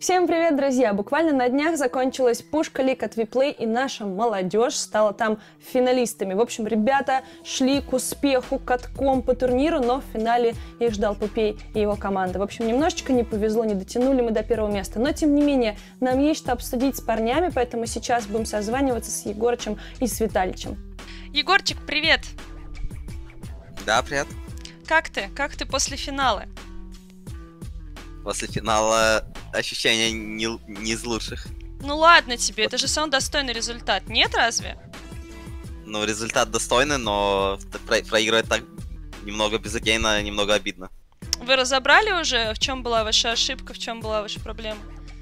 Всем привет, друзья! Буквально на днях закончилась пушка Лиг от Виплей, и наша молодежь стала там финалистами. В общем, ребята шли к успеху катком по турниру, но в финале их ждал Пупей и его команда. В общем, немножечко не повезло, не дотянули мы до первого места. Но, тем не менее, нам есть что обсудить с парнями, поэтому сейчас будем созваниваться с Егорычем и с Виталичем. Егорчик, привет! Да, привет. Как ты? Как ты после финала? После финала ощущения не из лучших. Ну ладно тебе, это же самый достойный результат, нет разве? Ну, результат достойный, но проигрывать так немного безыдейно, немного обидно. Вы разобрали уже, в чем была ваша ошибка, в чем была ваша проблема?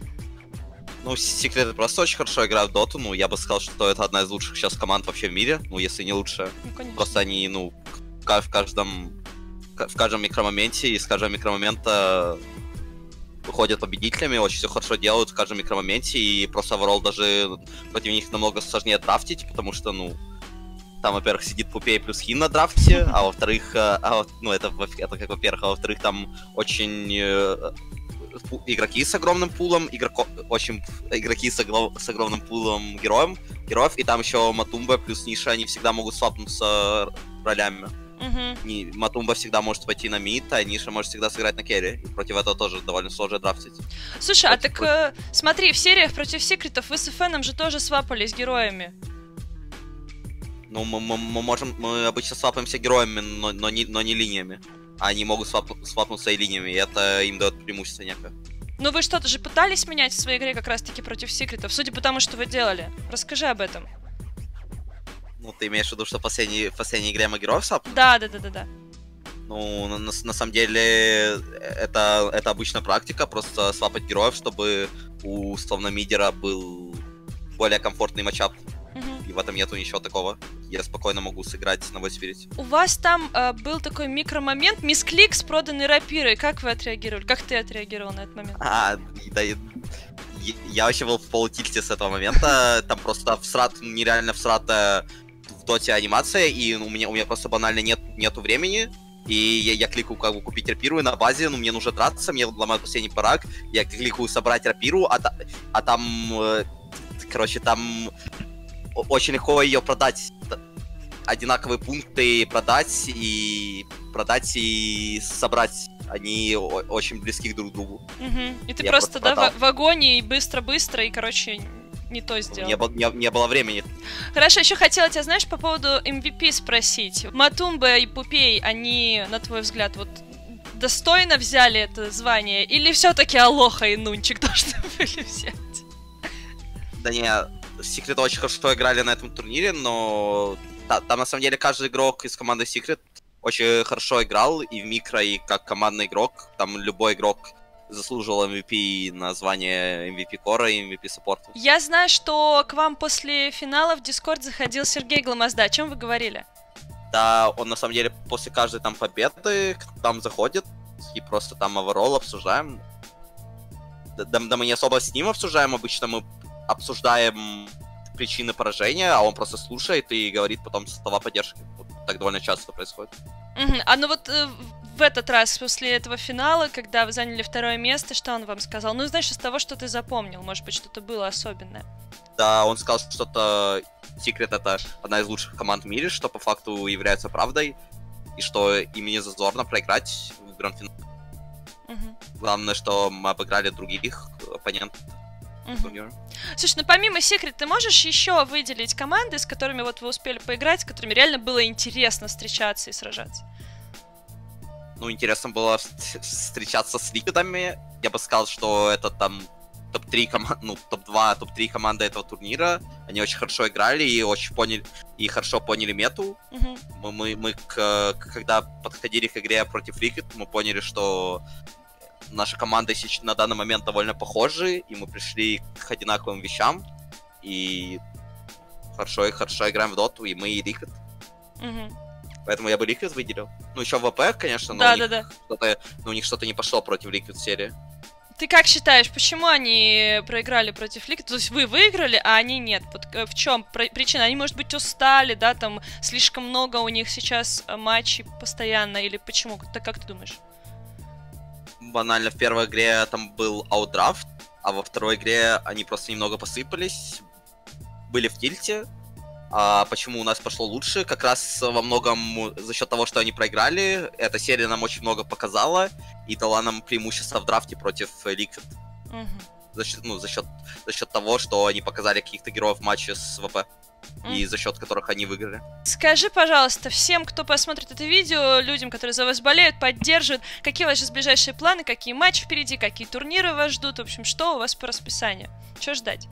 Ну, Секреты просто очень хорошо играют в доту, ну, я бы сказал, что это одна из лучших сейчас команд вообще в мире, ну, если не лучшая. Ну, конечно. Просто они, ну, в каждом микромоменте, и с каждого микромомента выходят победителями, очень все хорошо делают в каждом микромоменте, и просто оверолл даже против них намного сложнее драфтить, потому что, ну, там, во-первых, сидит Пупей плюс Хин на драфте, а во-вторых, ну, это как во-первых, а во-вторых, там очень игроки с огромным пулом, игроки с огромным пулом героев, и там еще Матумба плюс Ниша, они всегда могут свапнуться ролями. Матумба всегда может пойти на мид, а Ниша может всегда сыграть на керри. И против этого тоже довольно сложно драфтить. Слушай, смотри, в сериях против секретов вы с ФНом же тоже свапались героями. Ну, мы обычно свапаемся героями, но не линиями. А они могут свапнуться и линиями, и это им дает преимущество некое. Ну вы что-то же пытались менять в своей игре как раз-таки против секретов, судя по тому, что вы делали. Расскажи об этом. Ну, ты имеешь в виду, что в последней игре мы героев свапнули? Да. Ну, на самом деле, это обычная практика, просто свапать героев, чтобы у словно мидера был более комфортный матчап. И в этом нету ничего такого. Я спокойно могу сыграть на Void. У вас там был такой микромомент, мисклик с проданной рапирой. Как вы отреагировали? Как ты отреагировал на этот момент? Да, я вообще был в полутильте с этого момента. Там просто нереально всратая в доте анимация, и у меня просто банально нету времени. И я кликаю, как бы, купить рапиру, и на базе, ну, мне нужно драться, мне ломают последний параг, я кликаю собрать рапиру, а там, короче, там очень легко ее продать. Одинаковые пункты продать и собрать. Они очень близки друг к другу. И ты просто в агонии, и быстро-быстро, и, короче, не то сделал. Не было времени. Хорошо, еще хотела тебя, знаешь, по поводу MVP спросить. Матумба и Пупей, они, на твой взгляд, вот достойно взяли это звание? Или все-таки Алоха и Нунчик должны были взять? Да не, Secret очень хорошо играли на этом турнире, но там на самом деле каждый игрок из команды Secret очень хорошо играл и в микро, и как командный игрок. Там любой игрок заслуживал MVP на звание MVP Кора и MVP саппорта. Я знаю, что к вам после финала в Discord заходил Сергей Гламазда. О чем вы говорили? Да, он на самом деле после каждой там победы там заходит и просто там оверолл обсуждаем. Да мы не особо с ним обсуждаем, обычно мы обсуждаем причины поражения, а он просто слушает и говорит потом слова поддержки. Вот так довольно часто происходит. Ну вот в этот раз, после этого финала, когда вы заняли второе место, что он вам сказал? Ну, знаешь, из того, что ты запомнил, может быть, что-то было особенное. Да, он сказал, что что Secret это одна из лучших команд в мире, что по факту является правдой, и что им не зазорно проиграть в гранд-финале. Главное, что мы обыграли других оппонентов. Слушай, ну помимо Secret, ты можешь еще выделить команды, с которыми вот вы успели поиграть, с которыми реально было интересно встречаться и сражаться? Ну, интересно было встречаться с Ликвидами. Я бы сказал, что это там топ-3 команды, ну, топ-2, топ-3 команды этого турнира. Они очень хорошо играли и очень поняли, и хорошо поняли мету. Мы когда подходили к игре против Liquid, мы поняли, что наши команды на данный момент довольно похожи, и мы пришли к одинаковым вещам, и хорошо играем в доту, и мы, и Liquid. Поэтому я бы Liquid выделил. Ну, еще ВП, конечно, но у них что-то не пошло против Liquid серии. Ты как считаешь, почему они проиграли против Liquid? То есть вы выиграли, а они нет. Вот в чем причина? Они, может быть, устали, да, там слишком много у них сейчас матчей постоянно, или почему? Как ты думаешь? Банально в первой игре там был аутдрафт, а во второй игре они просто немного посыпались, были в тильте. А почему у нас пошло лучше? Как раз во многом за счет того, что они проиграли. Эта серия нам очень много показала и дала нам преимущество в драфте против Liquid. За счет того, что они показали каких-то героев в матче с ВП. И за счет которых они выиграли. Скажи, пожалуйста, всем, кто посмотрит это видео, людям, которые за вас болеют, поддерживают, какие у вас сейчас ближайшие планы, какие матчи впереди, какие турниры вас ждут, в общем, что у вас по расписанию? Что ждать?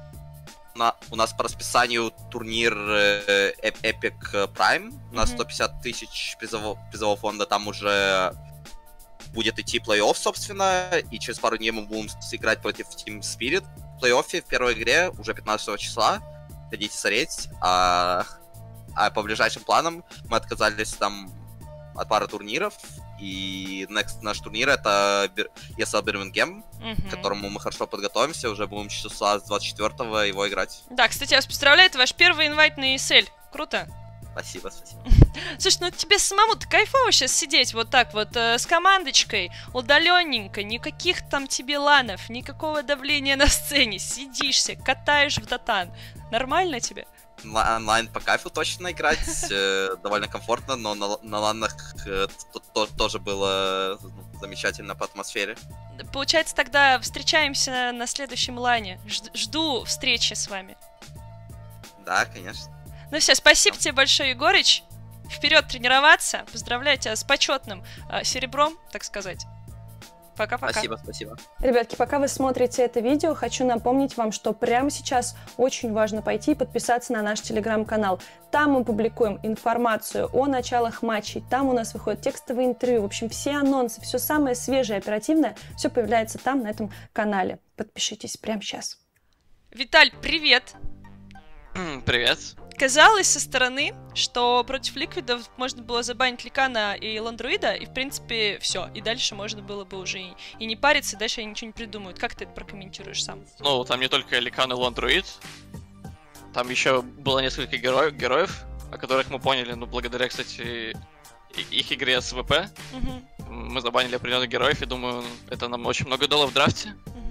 У нас по расписанию турнир Epic Prime на 150 тысяч призового фонда. Там уже будет идти плей-офф, собственно, и через пару дней мы будем сыграть против Team Spirit в плей-оффе в первой игре уже 15 числа. Хотите смотреть. А по ближайшим планам мы отказались там от пары турниров. И наш турнир это ESL Birmingham, к которому мы хорошо подготовимся. Уже будем числа с 24-го его играть. Да, кстати, я вас поздравляю, это ваш первый инвайт на ESL. Круто. Спасибо. Слушай, ну тебе самому-то кайфово сейчас сидеть вот так вот с командочкой, удаленненько, никаких там тебе ланов, никакого давления на сцене, сидишься, катаешь в дотан. Нормально тебе? Онлайн по кайфу точно играть, довольно комфортно, но на ланах тоже было замечательно по атмосфере. Получается, тогда встречаемся на следующем лане. Жду встречи с вами. Да, конечно. Ну все, спасибо тебе большое, Егорыч. Вперед тренироваться. Поздравляю тебя с почетным серебром, так сказать. Пока-пока. Спасибо. Ребятки, пока вы смотрите это видео, хочу напомнить вам, что прямо сейчас очень важно пойти и подписаться на наш телеграм-канал. Там мы публикуем информацию о началах матчей, там у нас выходят текстовые интервью, в общем, все анонсы, все самое свежее, оперативное, все появляется там, на этом канале. Подпишитесь прямо сейчас. Виталь, привет! Привет. Казалось со стороны, что против ликвидов можно было забанить Ликана и Ландруида, и в принципе все. И дальше можно было бы уже и не париться, и дальше они ничего не придумают. Как ты это прокомментируешь сам? Ну, там не только Ликан и Ландруид, там еще было несколько героев, о которых мы поняли, ну, благодаря, кстати, их игре с ВП. Мы забанили определенных героев, и думаю, это нам очень много дало в драфте.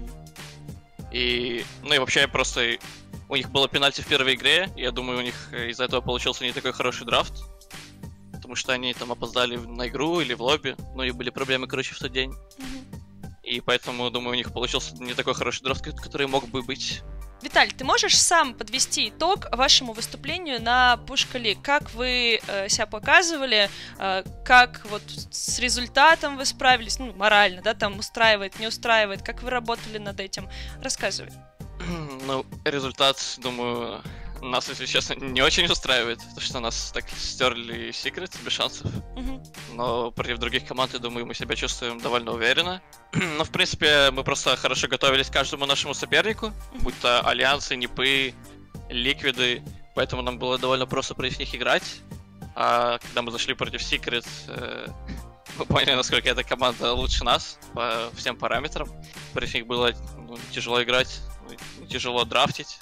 И, ну и вообще просто... У них было пенальти в первой игре, я думаю, у них из-за этого получился не такой хороший драфт. Потому что они там опоздали на игру или в лобби, ну и были проблемы, короче, в тот день. И поэтому, думаю, у них получился не такой хороший драфт, который мог бы быть. Виталь, ты можешь сам подвести итог вашему выступлению на Пушкали? Как вы себя показывали, как вот с результатом вы справились, ну, морально, да, там устраивает, не устраивает, как вы работали над этим? Рассказывай. Ну, результат, думаю, нас, если честно, не очень устраивает, потому что нас так стерли Secret без шансов. Но против других команд, я думаю, мы себя чувствуем довольно уверенно. Но, в принципе, мы просто хорошо готовились к каждому нашему сопернику, будь то Альянсы, Нипы, Ликвиды, поэтому нам было довольно просто против них играть. А когда мы зашли против Secret, мы поняли, насколько эта команда лучше нас по всем параметрам. Против них было тяжело играть, тяжело драфтить.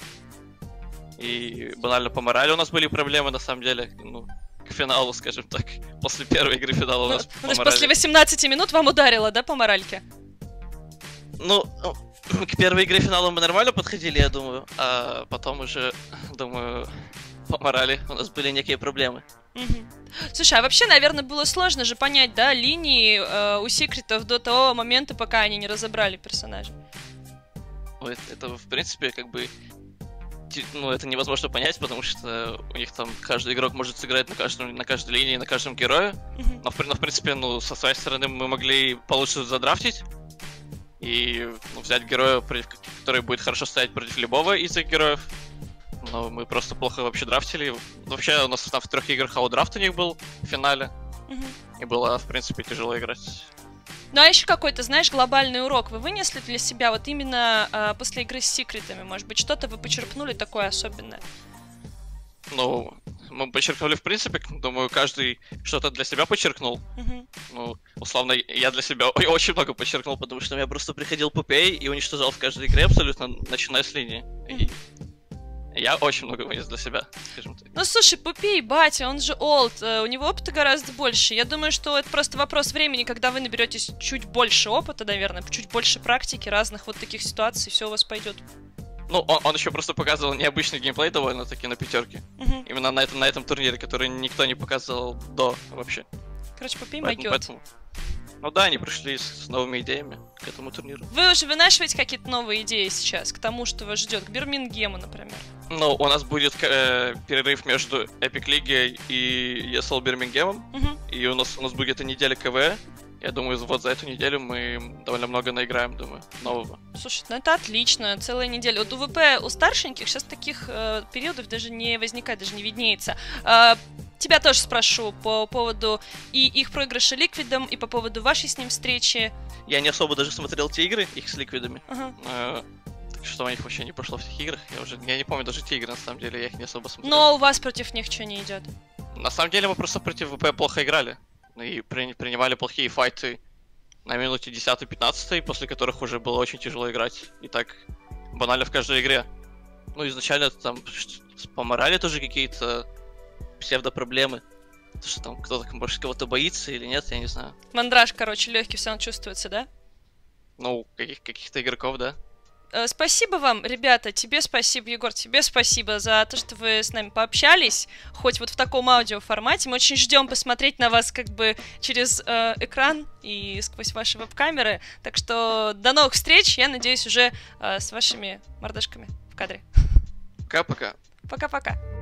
И банально по морали у нас были проблемы, на самом деле. Ну, к финалу, скажем так. После первой игры финала у нас по морали. То есть после 18 минут вам ударило, да, по моральке? Ну, к первой игре финала мы нормально подходили, я думаю. А потом уже, думаю, по морали у нас были некие проблемы. Слушай, а вообще, наверное, было сложно же понять, да, линии у секретов до того момента, пока они не разобрали персонажа. Это, в принципе, как бы... Ну, это невозможно понять, потому что у них там каждый игрок может сыграть на каждой линии, на каждом герое. Но, в принципе, ну, со своей стороны мы могли получше задрафтить и взять героя, который будет хорошо стоять против любого из этих героев. Но мы просто плохо вообще драфтили. Вообще, у нас там в 3 играх аутдрафт у них был в финале. И было, в принципе, тяжело играть. Ну а еще какой-то, знаешь, глобальный урок вы вынесли для себя вот именно после игры с секретами? Может быть, что-то вы почерпнули такое особенное? Ну, мы почерпнули в принципе, думаю, каждый что-то для себя подчеркнул. Ну, условно, я для себя очень много подчеркнул, потому что я просто приходил Пупей и уничтожал в каждой игре абсолютно, начиная с линии. И Я очень много вынес для себя, скажем так. Ну, слушай, Пупей, батя, он же олд, у него опыта гораздо больше. Я думаю, что это просто вопрос времени, когда вы наберетесь чуть больше опыта, наверное, чуть больше практики разных вот таких ситуаций, все у вас пойдет. Ну, он еще просто показывал необычный геймплей довольно-таки на пятерке. Именно на этом турнире, который никто не показывал до вообще. Короче, Пупей могет. Ну да, они пришли с новыми идеями к этому турниру. Вы уже вынашиваете какие-то новые идеи сейчас к тому, что вас ждет, к Бирмингему, например? Ну, у нас будет перерыв между Epic League и ESL Бирмингемом. И у нас будет и неделя КВ. Я думаю, вот за эту неделю мы довольно много наиграем, думаю, нового. Слушай, ну это отлично, целая неделя. Вот у ВП, у старшеньких сейчас таких периодов даже не возникает, даже не виднеется. Тебя тоже спрошу по поводу и их проигрыша Ликвидом, и по поводу вашей с ним встречи. Я не особо даже смотрел те игры, их с Ликвидами. Так что у них вообще не пошло в тех играх. Я не помню даже те игры, на самом деле, я их не особо смотрел. Но у вас против них что не идет? На самом деле мы просто против ВП плохо играли. И принимали плохие файты на минуте 10-15, после которых уже было очень тяжело играть. И так банально в каждой игре. Ну, изначально там по морали тоже какие-то псевдо-проблемы. То, что там кто-то, может, кого-то боится или нет, я не знаю. Мандраж, короче, легкий все равно чувствуется, да? Ну, каких-то игроков, да. Спасибо вам, ребята, тебе спасибо, Егор, тебе спасибо за то, что вы с нами пообщались, хоть вот в таком аудиоформате. Мы очень ждем посмотреть на вас как бы через экран и сквозь ваши веб-камеры. Так что до новых встреч, я надеюсь, уже с вашими мордашками в кадре. Пока-пока. Пока-пока.